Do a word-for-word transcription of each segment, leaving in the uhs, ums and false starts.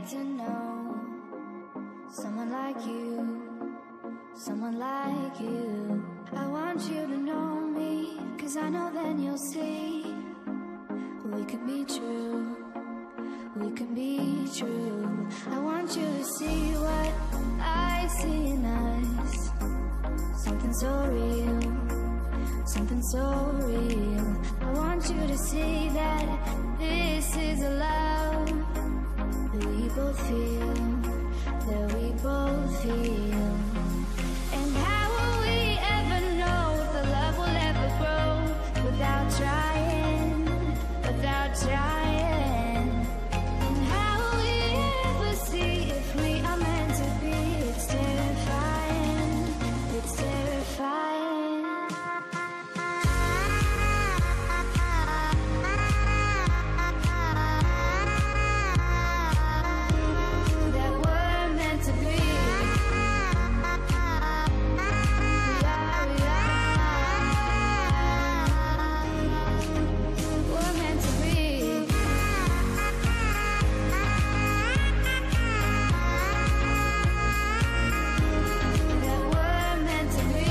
get to know someone like you, someone like you. I want you to know me, cause I know then you'll see we could be true, we can be true. I want you to see what I see in us, something so real, something so real. I want you to see that this is a love that we both feel, that we both feel. And how will we ever know if the love will ever grow without trying, without trying? And how will we ever see if we are meant to be? It's terrifying, it's terrifying. That we're meant to be. Yeah, yeah. We're meant to be. That we're meant to be.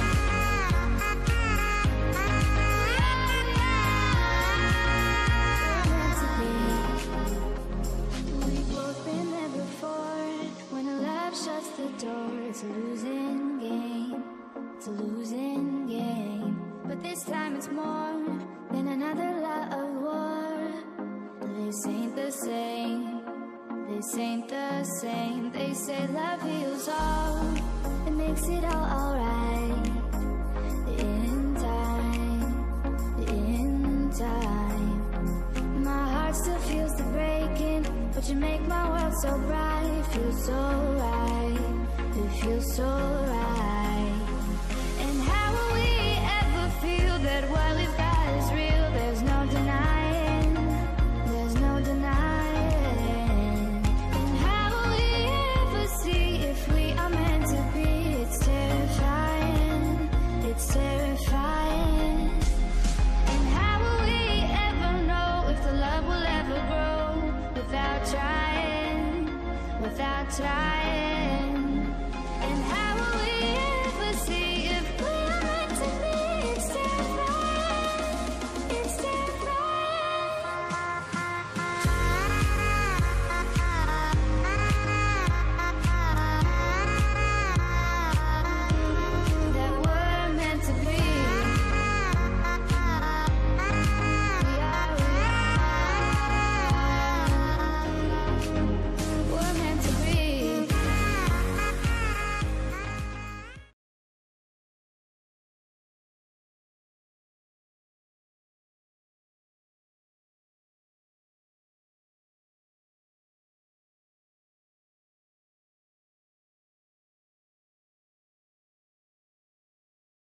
We've both been there before. When a love shuts the door, it's a losing game, it's a losing game. But this time it's more than another love war. This ain't the same, this ain't the same. They say love heals all, it makes it all alright. In time, in time. My heart still feels the breaking, but you make my world so bright. It feels so right, it feels so right. And how will we ever feel that what we've got is real? There's no denying, there's no denying. And how will we ever see if we are meant to be? It's terrifying, it's terrifying. And how will we ever know if the love will ever grow without trying, without trying?